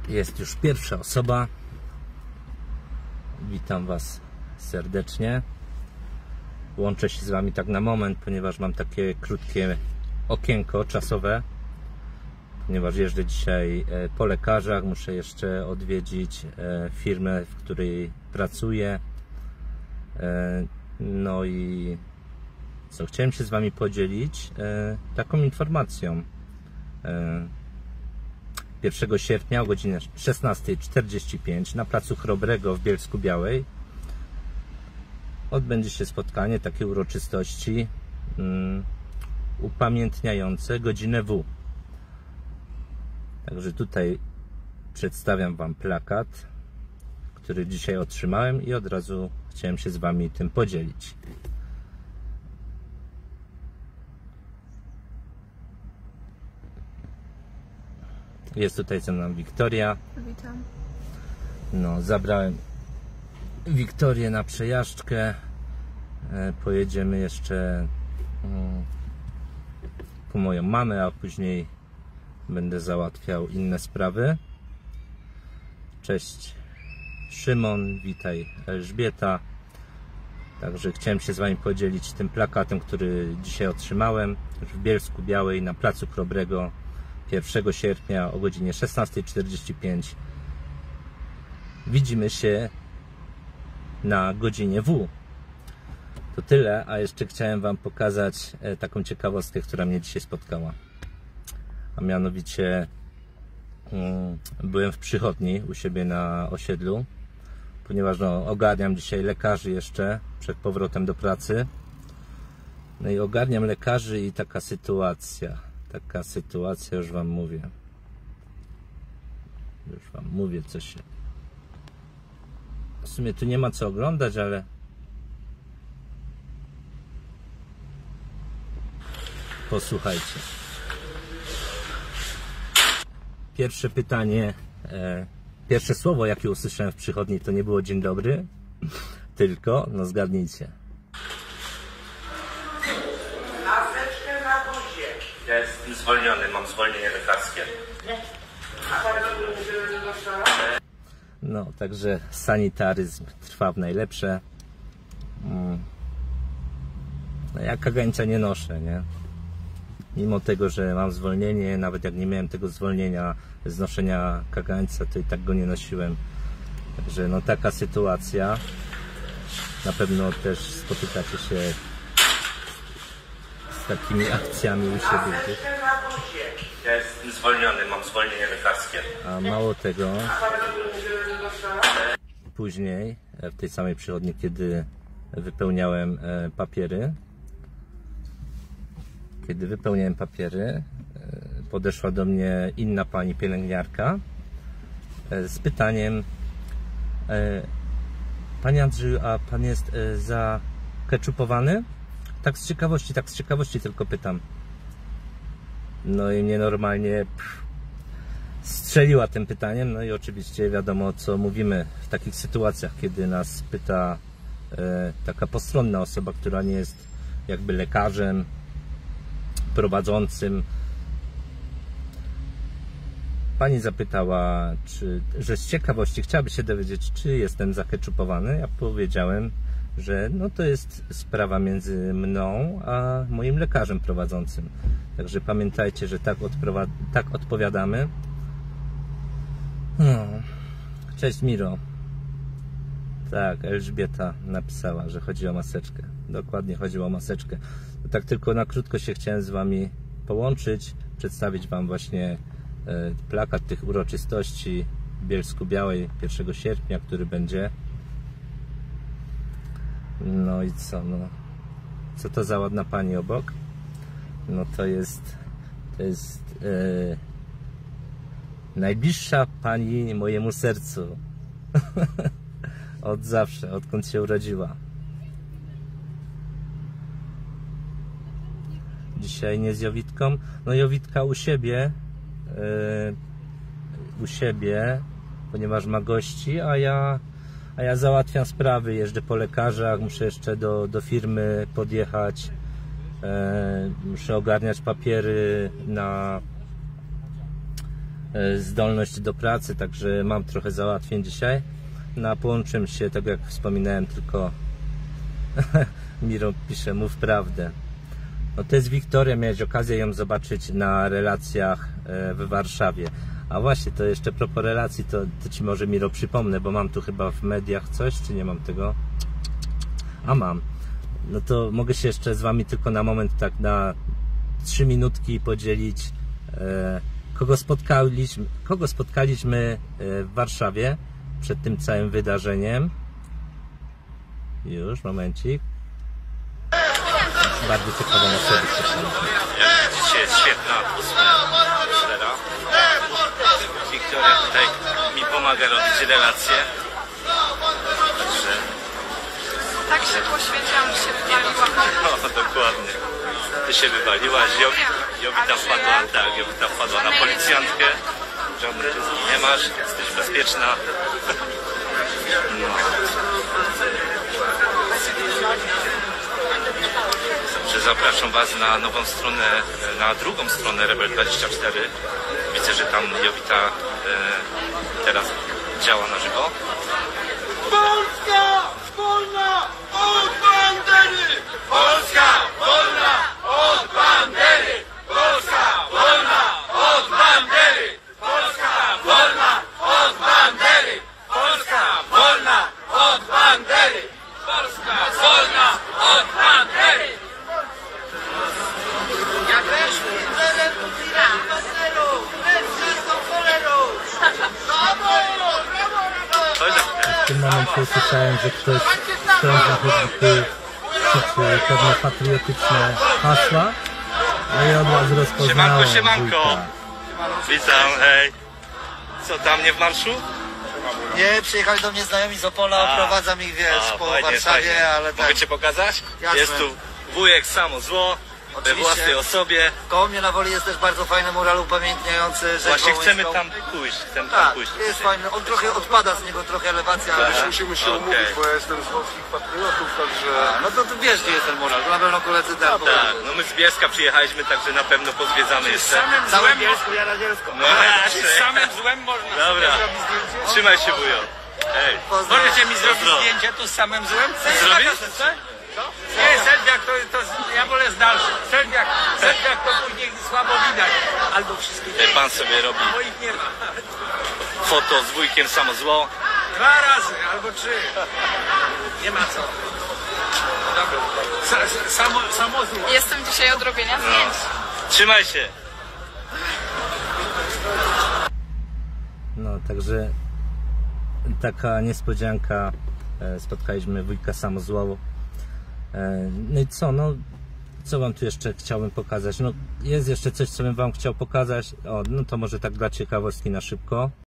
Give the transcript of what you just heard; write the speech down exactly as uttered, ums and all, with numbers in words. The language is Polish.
Jest już pierwsza osoba. Witam Was serdecznie. Łączę się z Wami tak na moment, ponieważ mam takie krótkie okienko czasowe. Ponieważ jeżdżę dzisiaj po lekarzach, muszę jeszcze odwiedzić firmę, w której pracuję. No i co, chciałem się z Wami podzielić taką informacją. pierwszego sierpnia o godzinie szesnastej czterdzieści pięć na placu Chrobrego w Bielsku-Białej odbędzie się spotkanie, takie uroczystości um, upamiętniające godzinę W. Także tutaj przedstawiam Wam plakat, który dzisiaj otrzymałem i od razu chciałem się z Wami tym podzielić. Jest tutaj ze mną Wiktoria. Witam. No, zabrałem Wiktorię na przejażdżkę. Pojedziemy jeszcze po moją mamę, a później będę załatwiał inne sprawy. Cześć Szymon, witaj Elżbieta. Także chciałem się z Wami podzielić tym plakatem, który dzisiaj otrzymałem w Bielsku-Białej na placu Chrobrego pierwszego sierpnia o godzinie szesnastej czterdzieści pięć. Widzimy się na godzinie W. To tyle, a jeszcze chciałem Wam pokazać taką ciekawostkę, która mnie dzisiaj spotkała. A mianowicie um, byłem w przychodni u siebie na osiedlu, ponieważ no, ogarniam dzisiaj lekarzy jeszcze przed powrotem do pracy. No i ogarniam lekarzy i taka sytuacja. Taka sytuacja, już Wam mówię. Już Wam mówię, co się... W sumie tu nie ma co oglądać, ale... Posłuchajcie. Pierwsze pytanie, e, pierwsze słowo, jakie usłyszałem w przychodni, to nie było dzień dobry, tylko, no zgadnijcie. Ja jestem zwolniony, mam zwolnienie lekarskie. No, także sanitaryzm trwa w najlepsze. No, ja kagańca nie noszę, nie? Mimo tego, że mam zwolnienie, nawet jak nie miałem tego zwolnienia z noszenia kagańca, to i tak go nie nosiłem. Także no taka sytuacja. Na pewno też spotykacie się z takimi akcjami u siebie gdzieś. Ja jestem zwolniony, mam zwolnienie lekarskie. A mało tego, później w tej samej przychodni, kiedy wypełniałem papiery, kiedy wypełniałem papiery, podeszła do mnie inna pani pielęgniarka z pytaniem: Panie Andrzeju, a Pan jest zakeczupowany? Tak z ciekawości, tak z ciekawości tylko pytam. No i mnie normalnie pff, strzeliła tym pytaniem. No i oczywiście wiadomo, co mówimy w takich sytuacjach, kiedy nas pyta e, taka postronna osoba, która nie jest jakby lekarzem prowadzącym. Pani zapytała, czy, że z ciekawości chciałaby się dowiedzieć, czy jestem zakeczupowany. Ja powiedziałem, że no to jest sprawa między mną a moim lekarzem prowadzącym. Także pamiętajcie, że tak, tak odpowiadamy. No. Cześć Miro. Tak, Elżbieta napisała, że chodzi o maseczkę. Dokładnie chodziło o maseczkę. To tak tylko na krótko się chciałem z Wami połączyć, przedstawić Wam właśnie e, plakat tych uroczystości w Bielsku-Białej pierwszego sierpnia, który będzie. No i co, no? Co to za ładna pani obok? No to jest, to jest e, najbliższa pani mojemu sercu. Od zawsze, odkąd się urodziła. Dzisiaj nie z Jowitką. No Jowitka u siebie, e, u siebie, ponieważ ma gości, a ja A ja załatwiam sprawy, jeżdżę po lekarzach, muszę jeszcze do, do firmy podjechać, e, muszę ogarniać papiery na, zdolność do pracy, także mam trochę załatwień dzisiaj. No, a połączymy się, tak jak wspominałem, tylko Miro pisze, mów prawdę. No to jest Wiktoria, miałeś okazję ją zobaczyć na relacjach w Warszawie. A właśnie, to jeszcze propos relacji, to, to Ci może, Miro, przypomnę, bo mam tu chyba w mediach coś, czy nie mam tego? A mam. No to mogę się jeszcze z Wami tylko na moment, tak na trzy minutki podzielić, e, kogo spotkaliśmy, kogo spotkaliśmy w Warszawie przed tym całym wydarzeniem. Już, momencik. Bardzo ciekawą osobę spotkaliśmy. Jak widzicie, jest świetna atmosfera. Wiktoria tutaj mi pomaga robić relacje. Także... Tak się poświęciłam, że się wywaliła. No, dokładnie. Ty się wywaliłaś, Job, Jowita wpadła, tak, Jowita wpadła na policjantkę. Żadnych ryzyk nie masz, jesteś bezpieczna. No. Że zapraszam Was na nową stronę, na drugą stronę Rebel dwadzieścia cztery. Widzę, że tam Jowita e, teraz działa na żywo. Polska wolna od bandery! Polska wolna od bandery! Polska wolna od bandery! Polska wolna od bandery! Polska wolna od bandery! Polska wolna od bandery! Ja też liderem Iran, banderą, nędzną cholerą! Brawo! Brawo! W tym momencie usłyszałem, że ktoś z stron zachodnich krzyczy pewne patriotyczne hasła, a ja od razu rozpoznałem Siemanko, siemanko! wujka. Witam, hej! Co, tam nie w marszu? Nie, przyjechali do mnie znajomi z Opola, A. oprowadzam ich, wiesz, A, po fajnie, Warszawie, fajnie. ale tak, Mogę Cię pokazać? Jasne. Jest tu wujek Samo Zło, we Oczywiście. własnej osobie. koło mnie na Woli jest też bardzo fajny mural upamiętniający rzeźbą Właśnie chcemy łyńską. tam pójść, chcemy tam Tak, pójść. jest fajny, on trochę odpada z niego, trochę elewacja, ale... Tak. Musimy się Okej. umówić, bo ja jestem z polskich patriotów, także... A, no to tu wiesz, gdzie jest ten mural, to na pewno koledzy tam. Tak, no my z Bielska przyjechaliśmy, także na pewno pozwiedzamy jeszcze. Całe Bielsko, ja Radzielsko. No właśnie. Samym złem można. Dobra, trzymaj się, wujo. Hej. Pozdro. Możecie mi zrobić Pozdro. zdjęcie tu z samym złem? Zrobisz? Nie, selfiak to, to ja wolę z dalszym. Selfiak, selfiak to później słabo widać. Albo wszystkie Ej, Pan sobie robi moich nie ma. foto z wujkiem Samo Zło. Dwa razy albo trzy. Nie ma co. Dobra. Sa, sa, samo, samo zło. Jestem dzisiaj od robienia zdjęć. Trzymaj się. No, także taka niespodzianka. E, Spotkaliśmy wujka Samo Zło. E, No i co, no co Wam tu jeszcze chciałbym pokazać? No jest jeszcze coś, co bym Wam chciał pokazać. O, no to może tak dla ciekawostki na szybko.